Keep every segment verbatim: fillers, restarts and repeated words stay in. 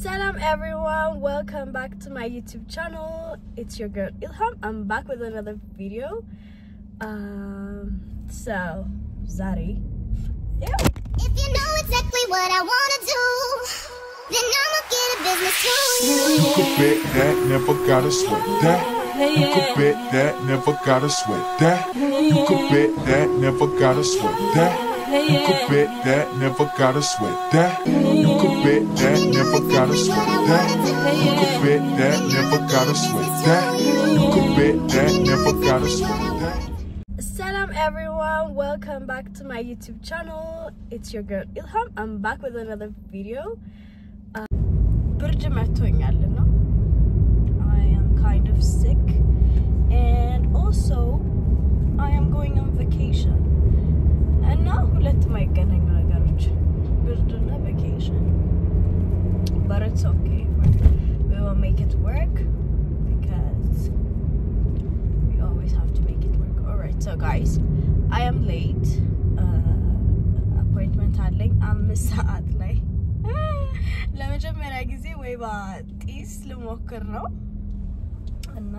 Salam everyone, welcome back to my YouTube channel. It's your girl Ilham. I'm back with another video. Um, so Zari, yeah. If you know exactly what I wanna do, then I'ma get a business too. You could bet that, never gotta sweat that. You could bet that, never gotta sweat that. You could bet that, never gotta sweat that. You could bet that, never gotta sweat that. You could bet that, never gotta sweat that. You could bet that, never gotta sweat that. You could bet that, never gotta sweat that. Salam everyone, welcome back to my YouTube channel. It's your girl Ilham. I'm back with another video. Uh, ብርድ መቶኛልና I am kind of sick, and also I am going on vacation. እና ሁለት የማይገናኙ ነገሮች ብርድና vacation. But it's okay. We will make it work because we always have to make it work. Alright, so guys, I am late. Uh, appointment አለኝ አምስት ሰዓት ላይ ለመጀመሪያ ጊዜ ወይባ ጢስ ልሞክር ነው እና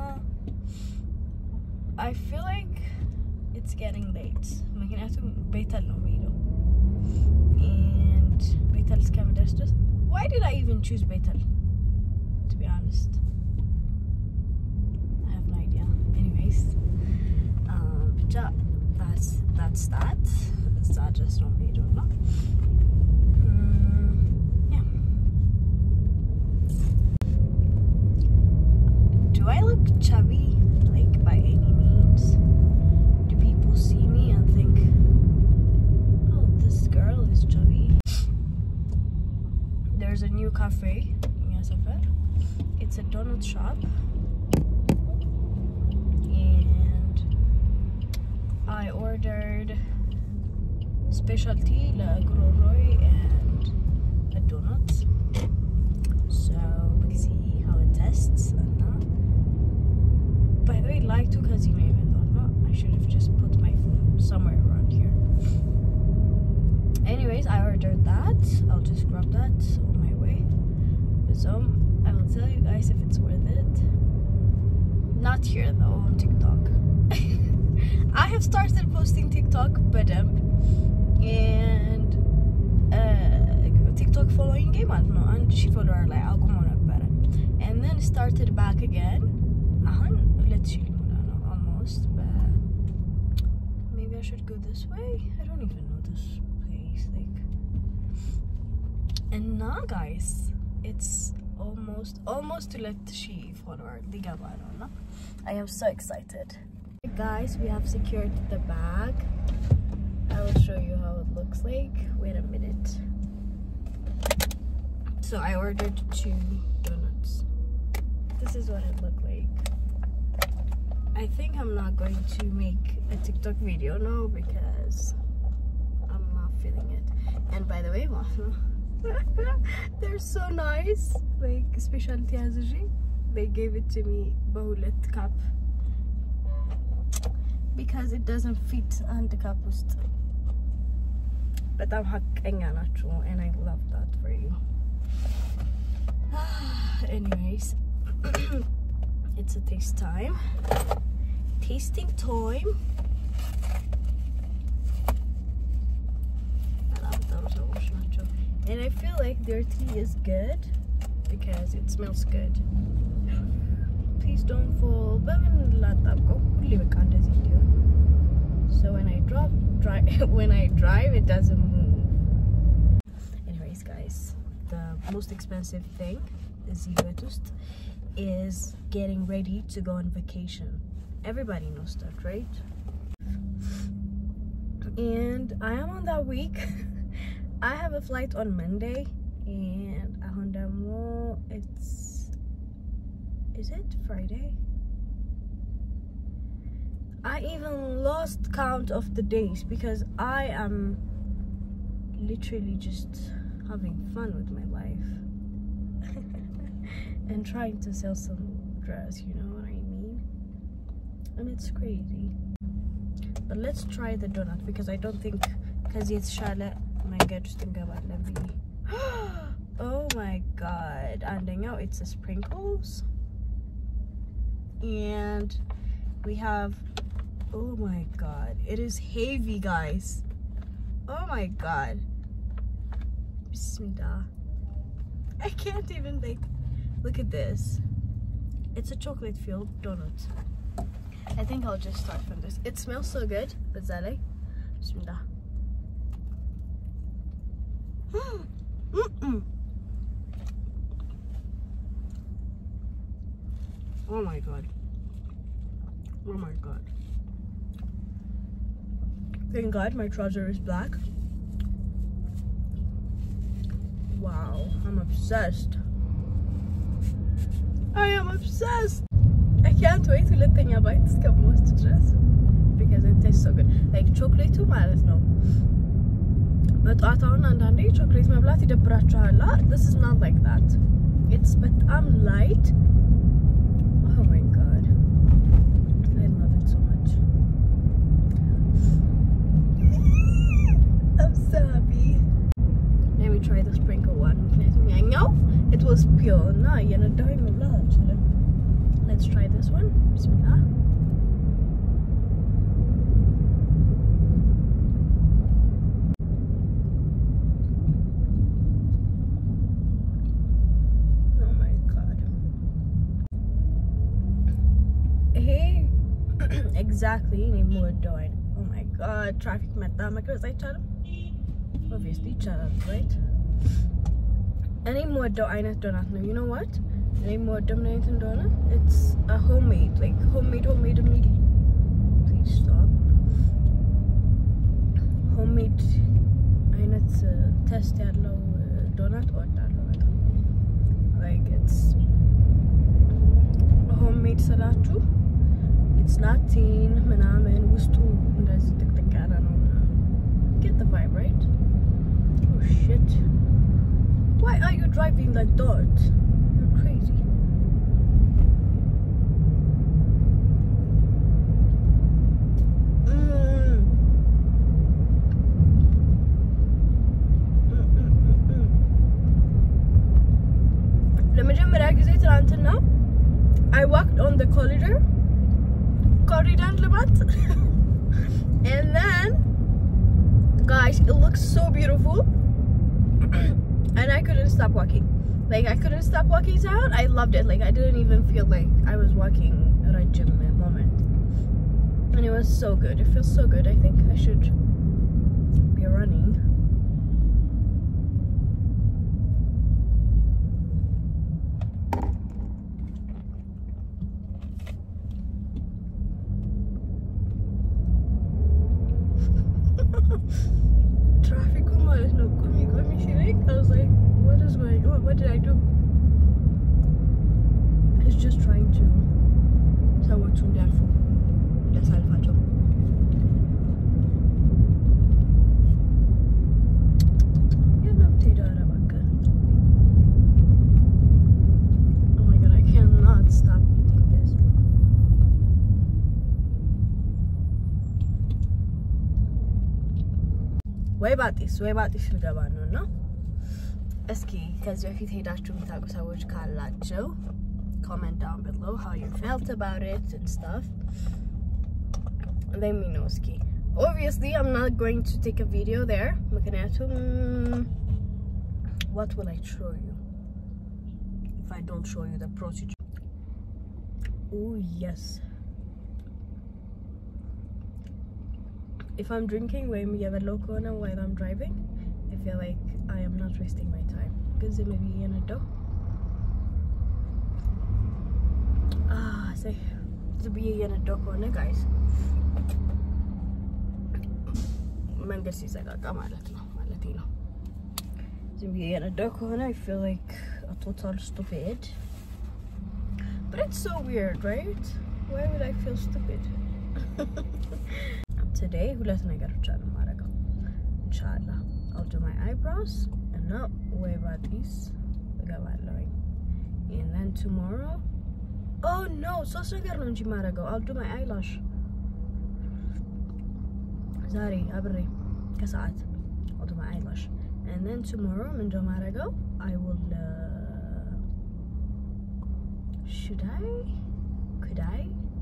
I feel like it's getting late. ምክንያቱም ቤተል ነው የሚሄደው and ቤተል እስከምደርስ ድረስ why did I even choose ቤተል, to be honest? I have no idea. Anyways, um, ብቻ that's that's that. እዛ ድረስ ነው የሚሄደው እና yeah. Do I look chubby, like, by any means? Do people see me and think, oh, this girl is chubby? There's a new cafe in Yasafar. It's a donut shop, and I ordered specialty la groroi and a donut, so we'll see how it tests. By the way, like to casino even though not, I should have just put my phone somewhere around here. Anyways, I ordered that. I'll just grab that on my way. So I will tell you guys if it's worth it. Not here though, on TikTok. I have started posting TikTok, but um, and uh, TikTok following game, I don't know, and she follower like I'll come on up better, and then started back again. Uh-huh. Let's see, almost, but maybe I should go this way. I don't even know this place, like. And now, guys, it's almost almost to let she follower the Gabana. I am so excited. Guys, we have secured the bag. I will show you how it looks like. Wait a minute. So I ordered two donuts. This is what it looked like. I think I'm not going to make a TikTok video now because I'm not feeling it. And by the way, they're so nice. Like, specialty azuji. They gave it to me bowlet cup because it doesn't fit on the cup. But I'm haqqenya nachu, and I love that for you. Anyways, it's a taste time. Tasting time. And I feel like their tea is good because it smells good. Please don't fall. So when I drop, drive, when I drive, it doesn't move. Anyways, guys, the most expensive thing is is getting ready to go on vacation. Everybody knows that, right? And I am on that week. I have a flight on Monday, and ahondamo it's is it Friday? I even lost count of the days because I am literally just having fun with my life and trying to sell some dress, you know what I mean? And it's crazy. But let's try the donut because I don't think because it's Charlotte my get just think about let me. Oh my god. And now it's the sprinkles. And we have, oh my god, it is heavy, guys. Oh my god. Bismillah. I can't even like, look at this. It's a chocolate filled donut. I think I'll just start from this. It smells so good. Bazale. Bismillah. Mm-mm. Oh my god. Oh my god. Thank god my trouser is black. Wow, I'm obsessed. I am obsessed. I can't wait to let the bite come most to dress because it tastes so good. Like chocolate too ማለት ነው. But አታውን አንዳንዴ chocolate መብላት ይደብራችኋል. This is not like that. It's በጣም light. Oh my god. I love it so much. I'm so happy. Let me try the sprinkle one. ያኛው it was pure. Na የነዳው መብላት አልችልም. Let's try this one. Bismillah. Oh my god. Hey, exactly. More doing. Oh my god. Traffic meta. Because I tell obviously channel, right? Any more do I not do not know. You know what? Any more dominating donor? It's a homemade, like homemade, homemade meal. Please stop. Homemade. I not uh, test yellow uh, donut or donut. Like it's homemade salatu. It's not teen, manamen, wustu, and that's the cara no. Get the vibe, right? Oh shit. Why are you driving like that? You're crazy. Mm. ለመጀመሪያ ጊዜ ትናንትና I walked on the corridor corridor ልማት and then guys it looks so beautiful and I couldn't stop walking. Like I couldn't stop walking down. I loved it. Like I didn't even feel like I was walking at a gym moment. And it was so good. It feels so good. I think I should be running. Traffic was no coming, coming, shake. I was like, what is going on? What did I do? He's just trying to tell what's on there for. That's how I job. Yeah, no, oh my god, I cannot stop eating this. Weyba Addis, Weyba Addis ልገባ ነው እና እስኪ ከዚህ በፊት ሄዳችሁ የምታውቁ ሰዎች ካላችሁ comment down below how you felt about it and stuff. Let me know እስኪ. Obviously I'm not going to take a video there ምክንያቱም what will I show you if I don't show you the procedure? Oh yes. If I'm drinking when we have a local while I'm driving, I feel like I am not wasting my time. Because it may be in a door. Ah, say to be in a door corner, guys. Mango sees I got Latino. Latino. To be in a door corner, I feel like a total stupid. But it's so weird, right? Why would I feel stupid? Today, ሁለት ነገሮች አሉ ማረጋው ኢንሻአላህ. I'll do my eyebrows and now Weyba Addis እገባለሁ. And then tomorrow, oh no, ሶስት ነገር ነው እንጂ ማረጋው. I'll do my eyelash ዛሬ አብሬ ከሰዓት I'll do my eyelash and then tomorrow ምን እንደማረጋው I will uh, should I? Could I?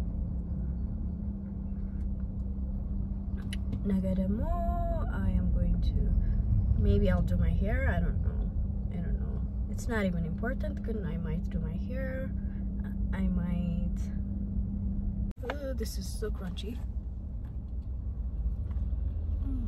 Nagadamo, I am going to, maybe I'll do my hair, I don't know, I don't know, it's not even important, I might do my hair, I might, oh, this is so crunchy. Mm.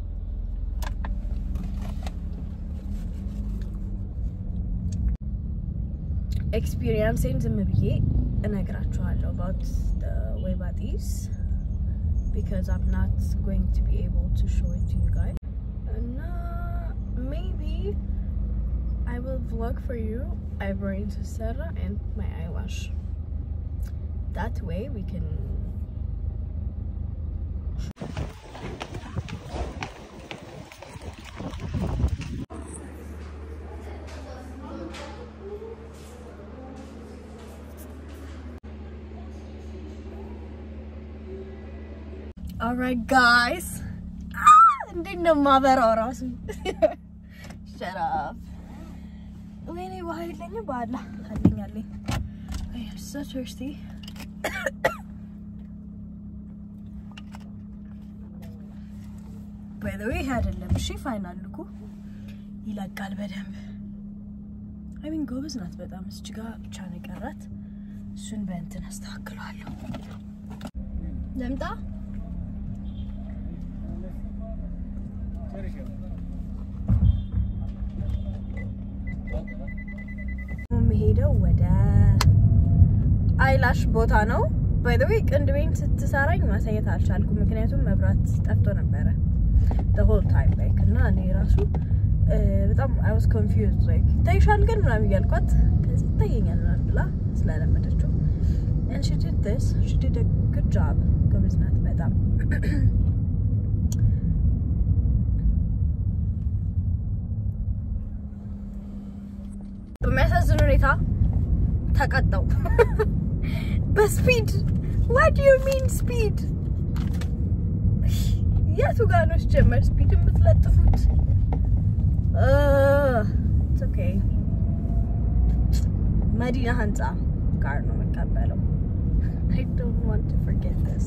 Experience in Zimbabwe, and I got about the Weyba Addis, because I'm not going to be able to show it to you guys. And uh, maybe I will vlog for you eyebrow into Sarah and my eyelash. That way we can. Alright guys, ah, didn't mother or us. Shut up. When you are in your bad, I am so thirsty. By the way, had a limb. She final look. You like Galbedem. I mean, go is not, but I'm still trying to get that. Soon, Benton has to go. Lemda? ሄደው ወደ eyelash ቦታ ነው by the way ቅንድቤን ስትሰራኝ ማሳየት አልቻልኩም ምክንያቱም መብራት ጠፍቶ ነበር the whole time like እና እኔ ራሱ በጣም I was confused like ታይሻል ግን ምናምን ያልኳት ከዚህ ታየኛል ብላ ስላለመደችው and she did this she did a good job ጎበዝ ናት በጣም በሚያሳዝን ሁኔታ ተቀጣው በስፒድ what do you mean speed የቱ ጋር ነው ጀመር ስፒድ የምትለጥፉት uh it's okay መዲና ህንጻ ጋር ነው መቀበለው I don't want to forget this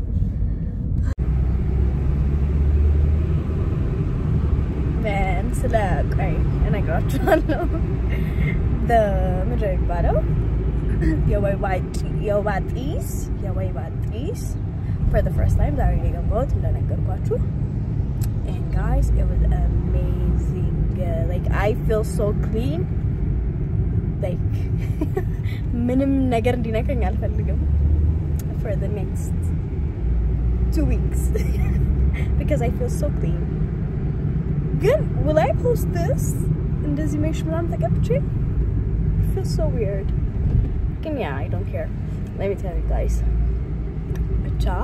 man ስለቀይ እነግራችኋለሁ the ምድር ባለው የወይባ የወይባ አዲስ የወይባ አዲስ for the first time that I got እንደነገርኳችሁ and guys it was amazing uh, like I feel so clean like ምንም ነገር እንዲነካኝ አልፈልግም for the next two weeks because I feel so clean good will I post this እንደዚህ ሜሽ ምናምን ተቀብቼ it feels so weird and yeah I don't care let me tell you guys cha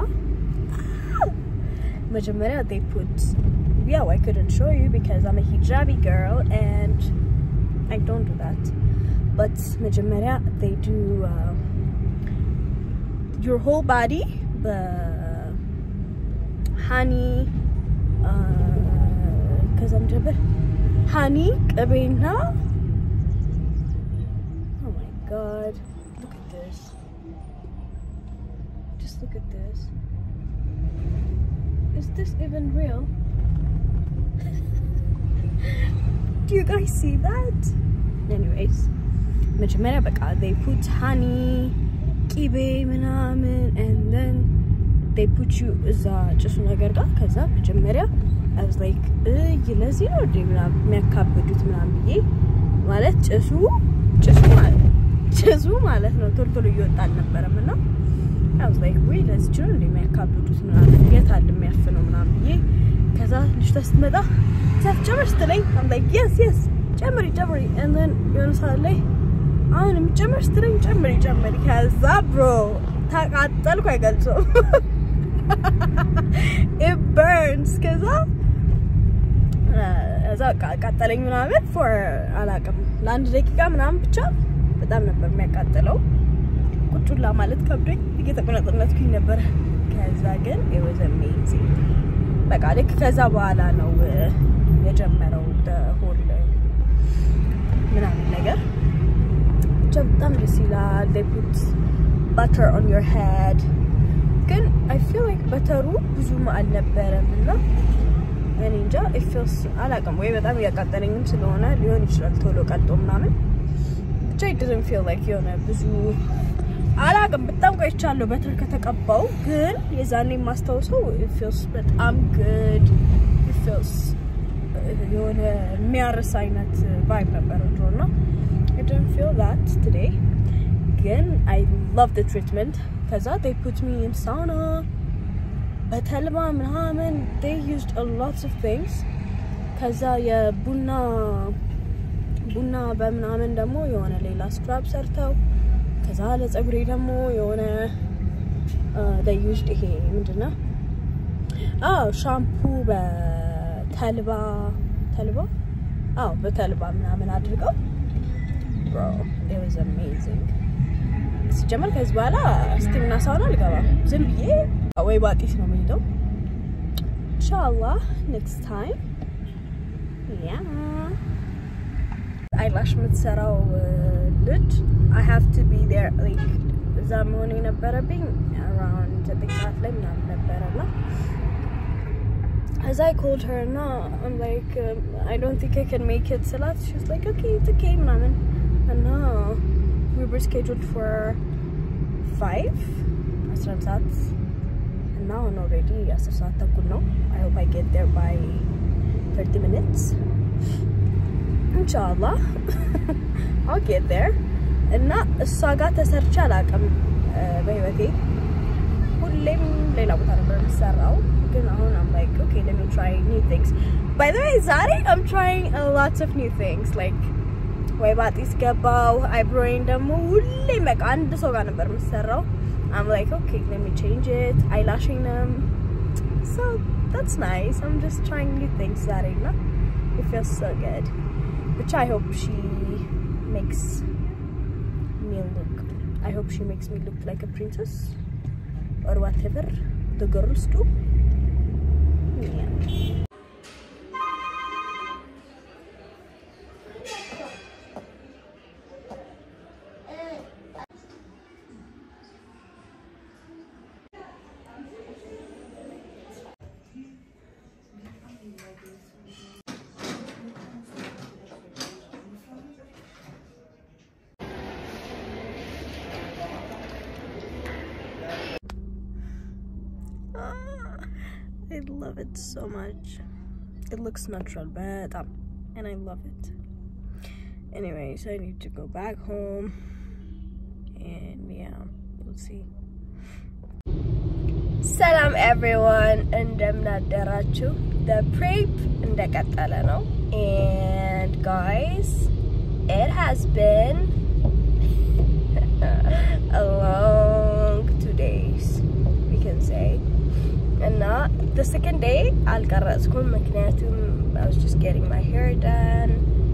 majority they put yeah I couldn't show you because I'm a hijabi girl and I don't do that but majority they do uh, your whole body the honey uh cuz I'm jabber honey qabena oh my god look at this just look at this is this even real do you guys see that anyways majority baka they put honey kibe manamen and then they put you za just ነገር ጋር ከዛ መጀመሪያ I was like eh ለዚህ ነው ደምና የሚያካብዱት ምናምን ብዬ ማለት ጭሱ ጭሱ ማለት ጭሱ ማለት ነው ቶሎ ቶሎ ይወጣል ነበርምና I was like wait let's try to የሚያካብዱት ምናምን የታል የሚያፈነው ምናምን ብዬ ከዛ ልጅ ተስመጣ ተጨመርስ ትለኝ I'm like yes yes ጨምሪ ጨምሪ and then የሆነ ሰዓት ላይ አሁን የምጨምር ስትለኝ ጨምሪ ጨምሪ ከዛ bro ታቃጠልኩ አይገልጸው it burns ከዛ እዛ ቃጠለኝ ምናምን for አላቀም ለአንድ ደቂቃ ምናምን ብቻ በጣም ነበር የሚያቃጥለው ቁጭላ ማለት ከብዶኝ እየተቆነጠነትኩኝ ነበር ከዛ ግን it was amazing በቃ ልክ ከዛ በኋላ ነው የጀመረው the whole ምናምን ነገር ብቻ በጣም ደስ ይላል they put butter on your head ግን I feel like በተሩ ብዙም አልነበረምና እኔ እንጃ it feels አላቀም ወይ በጣም ያቃጠለኝም ስለሆነ ሊሆን ይችላል ቶሎ ቀልጦ ምናምን ብቻ it doesn't feel like የሆነ ብዙ አላቀም በጣም ቆይቻለሁ በተር ከተቀባው ግን የዛኔ ማስተውሰው it feels በጣም good it feels የሆነ የሚያርስ አይነት vibe ነበር እንደሆነ I don't feel that today again I love the treatment cuz they put me in sauna በተልባ ምናምን they used a lot of things ከዛ የቡና ቡና በምናምን ደግሞ የሆነ ሌላ ስክራብ ሰርተው ከዛ ለፀጉሬ ደግሞ የሆነ they used ይሄ ምንድነው አዎ ሻምፑ በተልባ ተልባ አዎ በተልባ ምናምን አድርገው bro it was amazing ሲጀመር ከዚህ በኋላ ስቲምና ሳውና አልገባም ዝም ብዬ Weyba Addis ነው የሚሄደው inshallah next time yeah eyelash የምትሰራው ልጅ I have to be there like እዛ መሆን የነበረብኝ around ዘጠኝ ሰዓት ላይ ምናምን ነበርና as I called her no I'm like um, I don't think I can make it so she was like okay it's okay ምናምን and no we were scheduled for five አስራ አንድ ሰዓት now I'm already አስር ሰዓት ተኩል ነው I hope I get there by thirty minutes inshallah I'll get there እና እሷ ጋር ተሰርቻ አላቀም በህይወቴ ሁሌም ሌላ ቦታ ነበር የምሰራው ግን አሁን I'm like okay let me try new things by the way ዛሬ I'm trying a lot of new things like Weyba Addis ገባው eyebrow ደግሞ ሁሌም በቃ አንድ ሰው ጋር ነበር የምሰራው I'm like okay let me change it eyelashing them so that's nice I'm just trying new things Zarina it feels so good which I hope she makes me look I hope she makes me look like a princess or whatever the girls do yeah I love it so much. It looks natural, but um, and I love it. Anyways, I need to go back home, and yeah, we'll see. Salam everyone, እንደምን አደራችሁ? The prep እንደቀጠለ ነው, and guys, it has been a long two days, we can say. And now the second day አልቀረጽኩም ምክንያቱም I was just getting my hair done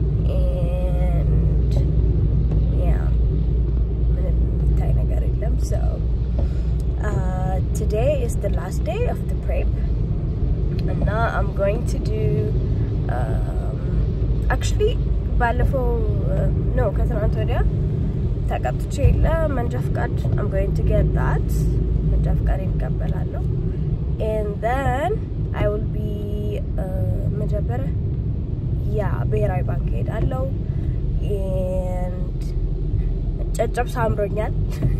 and yeah ምንም ታይ ነገር የለም so uh, today is the last day of the prep and now I'm going to do um, actually ባለፈው uh, no ከትናንት ወዲያ ተቀጥቼ ለመንጃ ፍቃድ I'm going to get that መንጃ ፍቃድ ይቀበላለሁ and then I will be uh majabara yeah ብሔራዊ ባንክ ሄዳለሁ and ጨጨብሳ አምሮኛል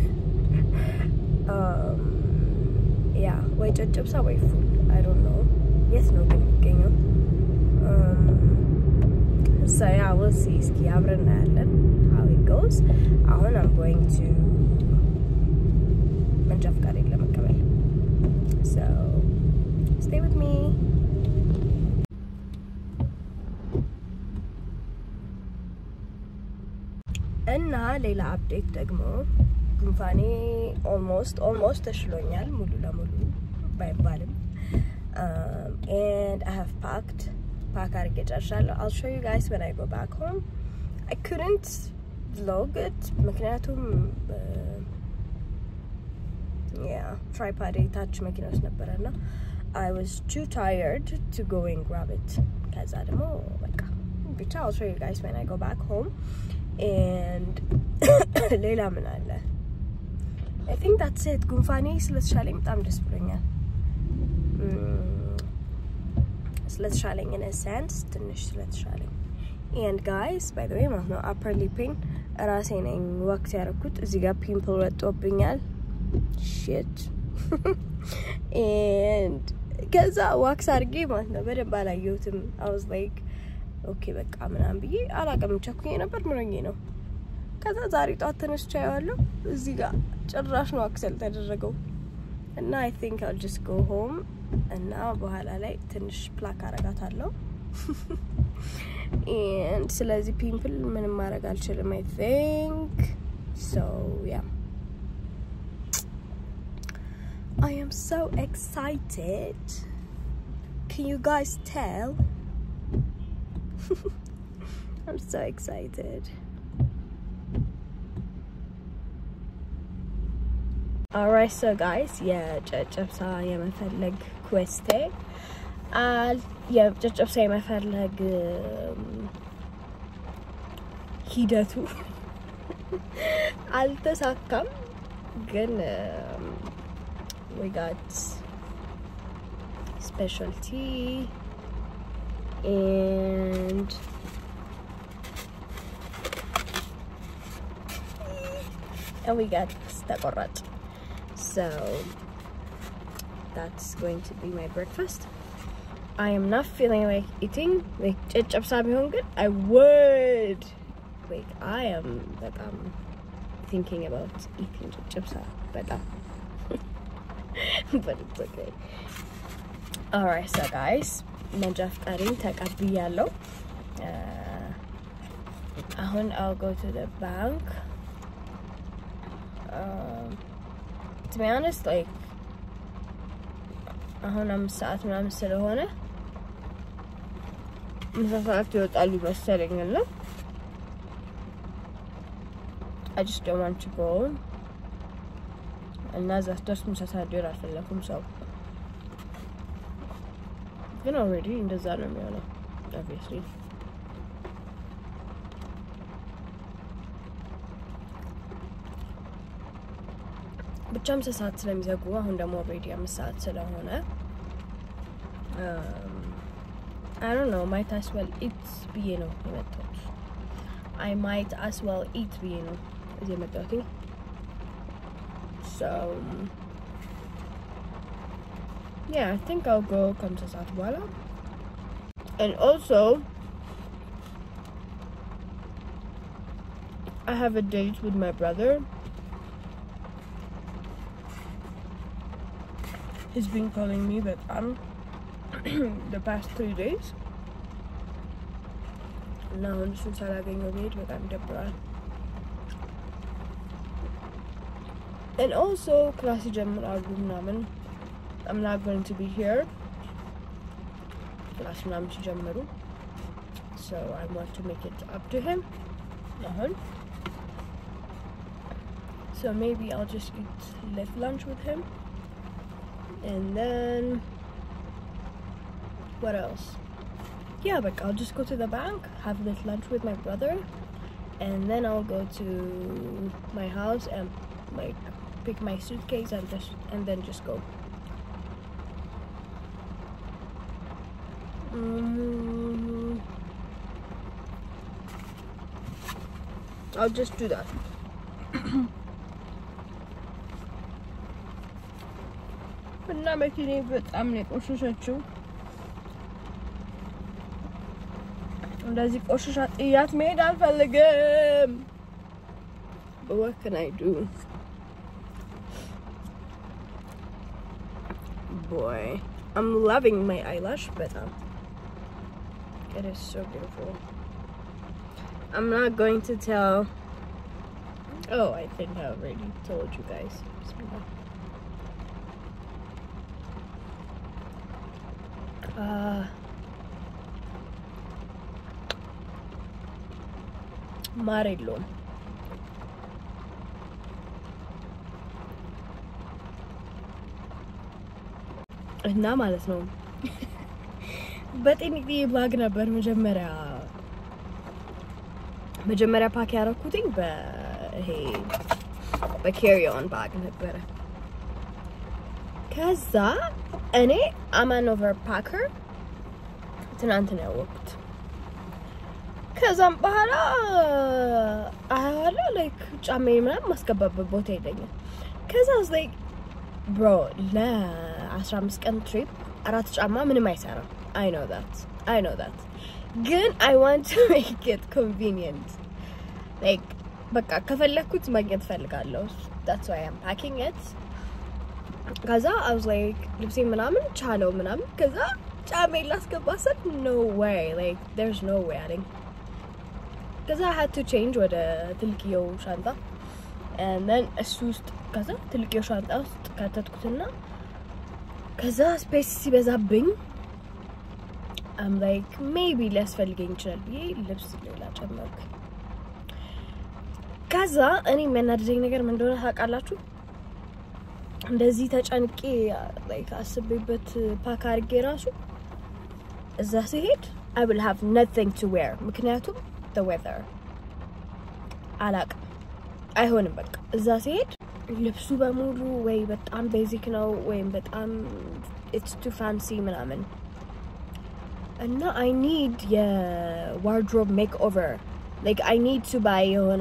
um yeah ወይ ጨጨብሳ ወይ ፉል I don't know yes ነው የሚገኘው um so yeah we'll see እስኪ አብረን እናያለን how it goes አሁን I'm going to መንጃ ፍቃድ ለመቀበል so stay with me እና ሌላ አፕዴት ደግሞ ጉንፋኔ almost almost ተሽሎኛል ሙሉ ለሙሉ ባይባልም um and I have packed pack አድርጌ ጨርሻለሁ I'll show you guys when I go back home I couldn't vlog it ምክንያቱም yeah tripod touch መኪና ውስጥ ነበርና I was too tired to go and grab it ከዛ ደግሞ በቃ ብቻ I'll show you guys when I go back home and ሌላ ምን አለ I think that's it ጉንፋኔ ስለተሻለኝ በጣም ደስ ብሎኛል ስለተሻለኝ in a sense ትንሽ ስለተሻለኝ and guys by the way ማለት ነው upper lipping ራሴ ነኝ ወቅት ያረኩት እዚህ ጋር pimple ወጥቶብኛል shit and ከዛ wax አርጌ ማለት ነው በደንብ አላየሁትም I was like okay በቃ ምናምን ብዬ አላቀም ቸኩኝ ነበር ምንኝ ነው ከዛ ዛሬ ጧት ተነስቻለሁ እዚህ ጋር ጭራሽ ነው አክሰል ተደረገው እና I think I'll just go home እና በኋላ ላይ ትንሽ ፕላክ አረጋታለሁ and ስለዚህ pimple ምንም ማረግ አልችልም I think so yeah I am so excited can you guys tell I'm so excited alright so guys yeah ጨጨብሳ የመፈለግ quest አል የጨጨብሳ የመፈለግ ሂደቱ አልተሳካም ግን we got specialty and and we got ተቆራጭ so that's going to be my breakfast I am not feeling like eating like ጨጨብሳ ቢሆን ግን I would like I am like I'm thinking about eating ጨጨብሳ በጣም but it's okay alright so guys መንጃ ፍቃዴን ተቀብያለሁ አሁን I'll go to the bank um to be honest like አሁን አምስት ሰዓት ምናምን ስለሆነ ምሳሳት ይወጣሉ መሰለኝና I just don't want to go and as just ምሳሳት ይወጣ አልፈለኩም ሰው ግን already እንደዛ ነው የሚሆነው obviously ብቻም ሰዓት ስለሚዘጉ አሁን ደግሞ already አምስት ሰዓት ስለሆነ um I don't know might as well eat ብዬ ነው የመጣሁት I might as well eat ብዬ ነው እዚህ የመጣሁት so yeah I think I'll go come to ሰዓት በኋላ and also I have a date with my brother he's been calling me but I'm the past three days now since I got a date but I'm depressed and also class general room I'm not going to be here class general so I want to make it up to him uh-huh. so maybe I'll just eat late lunch with him and then what else yeah but I'll just go to the bank have this lunch with my brother and then I'll go to my house and like pick my suitcase and just and then just go mm, I'll just do that እና መኪኔ በጣም ነው ቆሽሻችሁ እንደዚህ ቆሽሻ ጥያት መሄድ አልፈልግም but what can I do boy I'm loving my eyelash but um, it is so beautiful I'm not going to tell oh I think I already told you guys uh Marillo እና ማለት ነው በጤንቂ ባግ ነበር መጀመሪያ መጀመሪያ ፓክ ያረኩትኝ በ ይሄ በcarry on bag ነበር ከዛ እኔ I'm an overpacker ትናንት ነው ያወቅኩት ከዛም በኋላ አላ like ጫማዬ ምናምን ማስገባበት ቦታ የለኝም ከዛ I was like bro la fifteen ቀን trip አራት ጫማ ምንም አይሰራም I know that I know that ግን I want to make it convenient like በቃ ከፈለኩት ማግኘት ፈልጋለሁ that's why I'm packing it ከዛ I was like ልብሴ ምናምን ቻለው ምናምን ከዛ ጫማዬ ላስገባ ሰጥ no way like there's no way I think cuz I had to change ወደ ትልቅየው ሻንጣ and then እሱ ውስጥ ከዛ ትልቅየው ሻንጣ ውስጥ ከተትኩትና ከዛ ስፔስ ሲበዛብኝ I'm like maybe ሊያስፈልገኝ ይችላል ብዬ ልብስ ሌላ ጨመርኩ ከዛ እኔ የሚያናድደኝ ነገር ምን እንደሆነ ታውቃላችሁ እንደዚህ ተጨንቄ like አስቤበት ፓክ አድርጌ ራሱ እዛ ሲሄድ I will have nothing to wear ምክንያቱም the weather አላቅ አይሆንም በቃ እዛ ሲሄድ ልብሱ በሙሉ ወይ በጣም ቤዚክ ነው ወይ በጣም it's too fancy ምናምን እና I need a wardrobe makeover like I need to buy የሆነ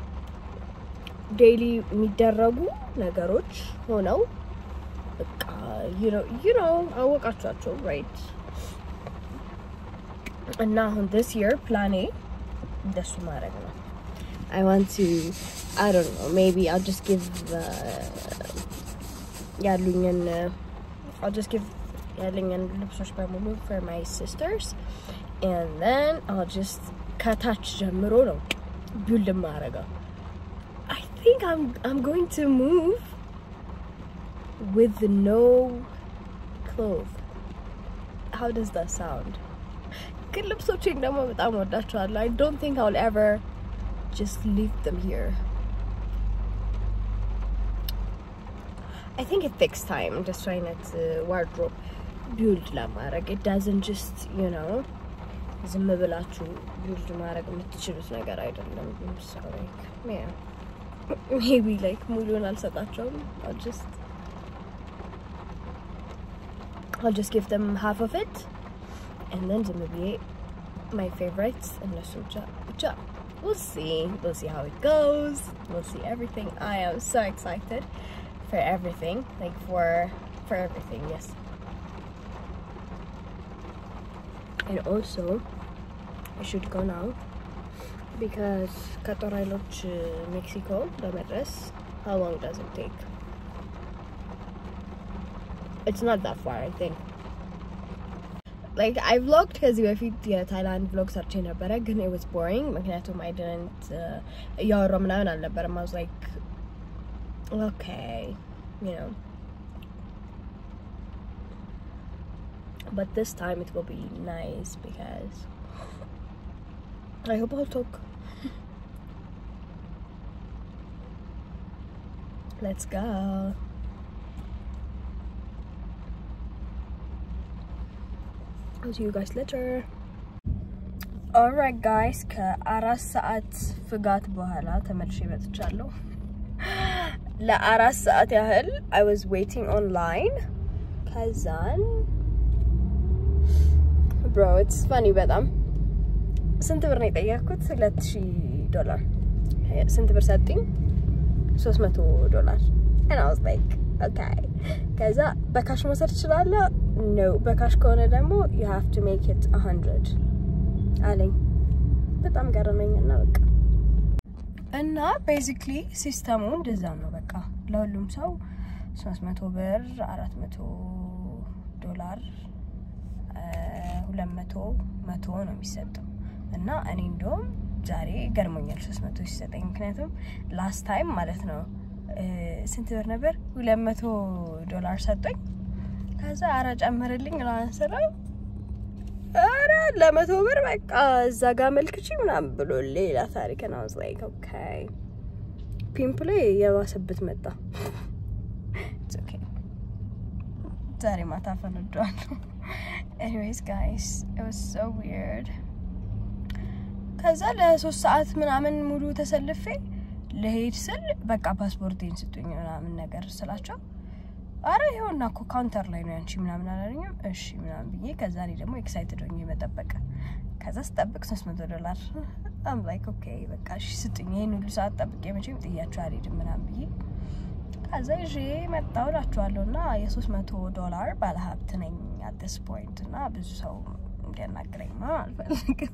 daily የሚደረጉ ነገሮች ሆነው በቃ you know you know አወቃችኋቸው right and now this year plan A እንደሱ ማድረግ ነው I want to I don't know maybe I'll just give uh, ያሉኝን I'll just give ያሉኝን ልብሶች በሙሉ for my sisters and then I'll just ከታች ጀምሮ ነው build ማድረገው I think I'm I'm going to move with no clothes how does that sound good ልብሶቼን ደግሞ በጣም ወዳቸዋለሁ I don't think I'll ever just leave them here I think it takes time just trying to wardrobe build ለማድረግ it doesn't just you know ዝም ብላችሁ build ማድረግ የምትችሉት ነገር አይደለም so like yeah maybe like ሙሉን አልሰጣቸውም I'll just I'll just give them half of it and then ዝም ብዬ my favorites እነሱ ብቻ ብቻ we'll see we'll see how it goes we'll see everything I am so excited for everything like for for everything yes and also I should go now because Katorailoch Mexico ለመድረስ how long does it take it's not that far I think like I vlogged ከዚህ በፊት የታይላንድ vlog ሰርቼ ነበረ ግን it was boring ምክንያቱም I didn't ያወራው ምናምን አልነበረም I was like okay you know but this time it will be nice because I hope I'll talk let's go I'll see you guys later alright guys ከአራት ሰዓት ፍጋት በኋላ ተመልሼ መጥቻለሁ ለአራት ሰዓት ያህል I was waiting online ከዛን bro it's funny በጣም ስንት ብር ነው የጠየቅኩት ሁለት ሺህ ዶላር ስንት ብር ሰጥኝ ሶስት መቶ ዶላር and I was like okay ከዛ በካሽ መውሰድ ትችላለህ no በካሽ ከሆነ ደግሞ you have to make it one hundred አለኝ በጣም ገረመኝና በቃ እና basically ሲስተሙ እንደዛ ነው በቃ ለሁሉም ሰው ሶስት መቶ ብር አራት መቶ ዶላር ሁለት መቶ መቶ ነው የሚሰጠው እና እኔ እንደውም ዛሬ ገርሞኛል ሶስት መቶ ሲሰጠኝ ምክንያቱም last time ማለት ነው ስንት ብር ነበር ሁለት መቶ ዶላር ሰጠኝ ከዛ አራ ጨመረልኝ ላንሰራ አራ ለመቶ ብር በቃ እዛ ጋር መልክቺ ምናምን ብሎ ሌላ ታሪክ ነው I was like okay ፒምፕል የዋሰበት መጣ it's okay ዛሬ ማታ ፈነዷል anyways guys it was so weird ከዛ ለሶስት ሰዓት ምናምን ሙሉ ተሰልፌ ለሄድ ስል በቃ ፓስፖርቴን ስጡኝ ምናምን ነገር ስላቸው አረ ይሁንና እኮ ካውንተር ላይ ነው ያንቺ ምናምን አላለኝም እሺ ምናምን ብዬ ከዛ እኔ ደግሞ ኤክሳይትድ ሆኜ መጠበቅ ከዛ ስጠብቅ ሶስት መቶ ዶላር I'm like okay በቃ እሺ ስጡኝ ይሄን ሁሉ ሰዓት ጠብቄ መቼም ጥያቸው አልሄድም ምናምን ብዬ ከዛ ይዤ መጣሁ እላችኋለሁና የ ሶስት መቶ ዶላር ባለሀብት ነኝ at this point እና ብዙ ሰው እንዲያናግረኝ አልፈልግም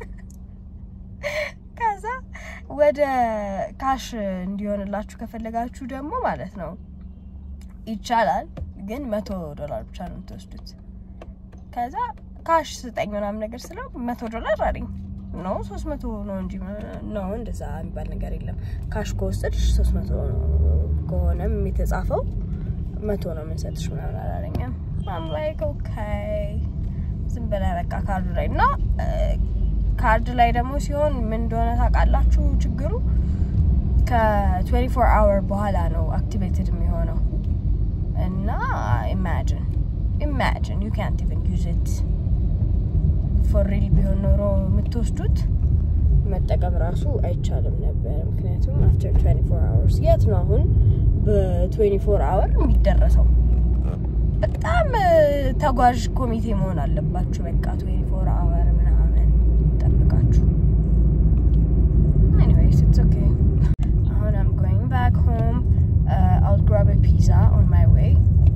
ከዛ ወደ ካሽ እንዲሆንላችሁ ከፈለጋችሁ ደግሞ ማለት ነው ይቻላል ግን መቶ ዶላር ብቻ ነው የምትወስዱት ከዛ ካሽ ስጠኝ ምናምን ነገር ስለው መቶ ዶላር አለኝ ነው ሶስት መቶ ነው እንጂ ነው እንደዛ የሚባል ነገር የለም ካሽ ኮስትሽ ሶስት መቶ ከሆነም የተጻፈው መቶ ነው የምንሰጥሽ ምናምን አላለኝም I'm like okay ዝም ብላ በቃ ካርዱ ላይ እና ካርድ ላይ ደግሞ ሲሆን ምን እንደሆነ ታውቃላችሁ ችግሩ ከ twenty-four hour በኋላ ነው አክቲቬትድ የሚሆነው እና imagine imagine you can't even use it for real ቢሆን ኖሮ የምትወስዱት መጠቀም ራሱ አይቻልም ነበር ምክንያቱም after twenty-four hours የት ነው አሁን በ twenty-four hour የሚደረሰው በጣም ተጓዥ ኮሚቴ መሆን አለባችሁ በቃ twenty-four hour ምናምን ጠብቃችሁ anyways it's okay አሁን I'm going back home uh, I'll grab a pizza on my way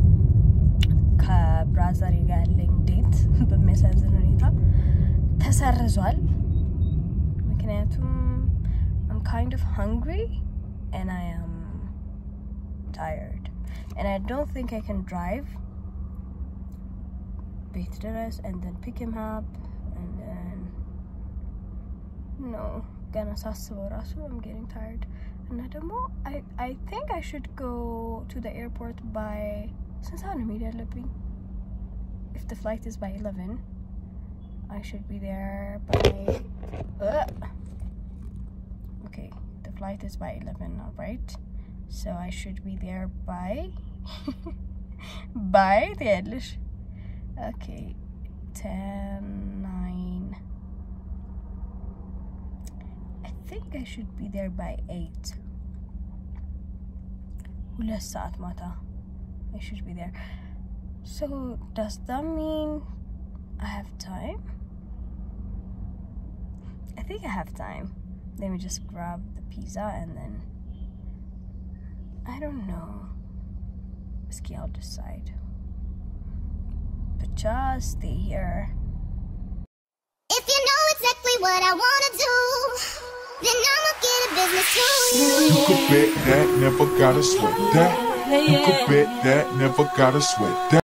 ከብራዘር ጋር ያለኝ ዴት በሚያሳዝን ሁኔታ ተሰርዟል ምክንያቱም I'm kind of hungry and I am tired and I don't think I can drive ቤት ድረስ and then pick him up and then no gonna ሳስበው ራሱ I'm getting tired እና ደግሞ I I think I should go to the airport by since I'm immediately if the flight is by eleven I should be there by uh, okay the flight is by eleven now right so I should be there by by the Addis okay ten nine I think I should be there by eight ሁለት ሰዓት ማታ I should be there so does that mean I have time I think I have time let me just grab the pizza and then I don't know okay I'll decide but just stay here If you know exactly what I wanna do, then I'ma get a business too. You could bet that, never gotta sweat that. You could bet that, never gotta sweat that.